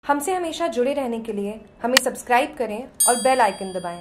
हमसे हमेशा जुड़े रहने के लिए हमें सब्सक्राइब करें और बेल आइकन दबाएं।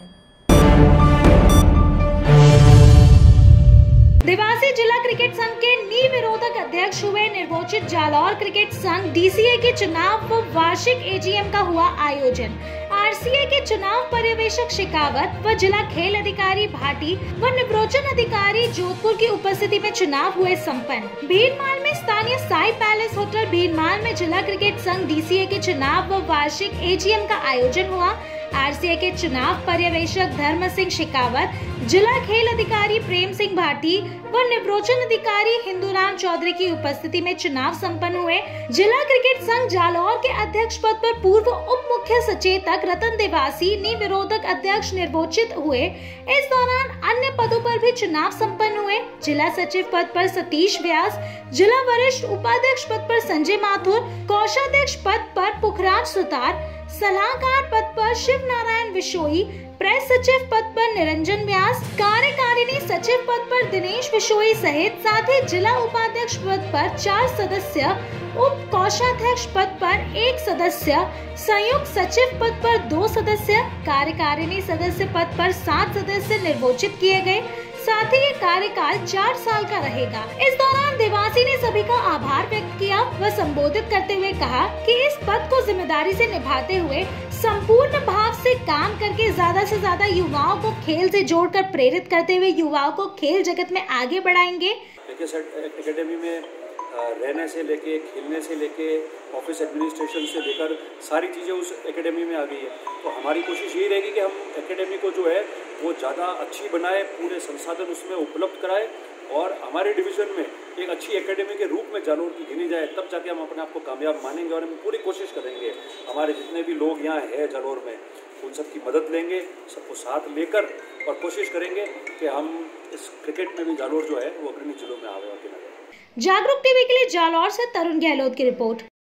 देवासी जिला क्रिकेट संघ के निविरोधक अध्यक्ष हुए निर्वाचित जालौर क्रिकेट संघ डीसीए के चुनाव व वार्षिक एजीएम का हुआ आयोजन। आरसीए के चुनाव पर्यवेक्षक शेखावत व जिला खेल अधिकारी भाटी व निर्वाचन अधिकारी जोधपुर की उपस्थिति में चुनाव हुए संपन्न। भीड़माल में स्थानीय साई पैलेस होटल भीड़माल में जिला क्रिकेट संघ डीसीए के चुनाव व वार्षिक एजीएम का आयोजन हुआ। आरसीए के चुनाव पर्यवेक्षक धर्म सिंह शेखावत, जिला खेल अधिकारी प्रेम सिंह भाटी व निर्वाचन अधिकारी हिंदूराम चौधरी की उपस्थिति में चुनाव संपन्न हुए। जिला क्रिकेट संघ जालौर के अध्यक्ष पद पर पूर्व उप मुख्य सचेतक रतन देवासी निविरोधक अध्यक्ष निर्वाचित हुए। इस दौरान अन्य पदों पर भी चुनाव संपन्न हुए। जिला सचिव पद पर सतीश व्यास, जिला वरिष्ठ उपाध्यक्ष पद पर संजय माथुर, कोषाध्यक्ष पद पर पुखराज सुतार, सलाहकार पद पर शिव नारायण बिशोई, प्रेस सचिव पद पर निरंजन व्यास, कार्यकारिणी सचिव पद पर दिनेश बिशोई सहित साथ ही जिला उपाध्यक्ष पद पर 4 सदस्य, उप कोषाध्यक्ष पद पर 1 सदस्य, संयुक्त सचिव पद पर 2 सदस्य, कार्यकारिणी सदस्य पद पर 7 सदस्य निर्वाचित किए गए। साथ ही ये कार्यकाल 4 साल का रहेगा। इस दौरान देवासी ने सभी का आभार व्यक्त किया व संबोधित करते हुए कहा कि इस पद को जिम्मेदारी से निभाते हुए संपूर्ण भाव से काम करके ज्यादा से ज्यादा युवाओं को खेल से जोड़कर प्रेरित करते हुए युवाओं को खेल जगत में आगे बढ़ाएंगे। एकेडमी में रहने से लेके, खेलने से लेके, ऑफिस एडमिनिस्ट्रेशन से लेकर सारी चीज़ें उस एकेडमी में आ गई है। तो हमारी कोशिश यही रहेगी कि हम एकेडमी को जो है वो ज़्यादा अच्छी बनाए, पूरे संसाधन उसमें उपलब्ध कराए और हमारे डिवीज़न में एक अच्छी एकेडमी के रूप में जालौर की गिनी जाए। तब जाके हम अपने आप को कामयाब मानेंगे और हम पूरी कोशिश करेंगे हमारे जितने भी लोग यहाँ हैं जालौर में उन सबकी मदद लेंगे, सबको साथ लेकर और कोशिश करेंगे कि हम इस क्रिकेट में भी जालौर जो है वो अग्रणी जिलों में आगे ना जाए। जागरूक टीवी के लिए जालौर से तरुण गहलोत की रिपोर्ट।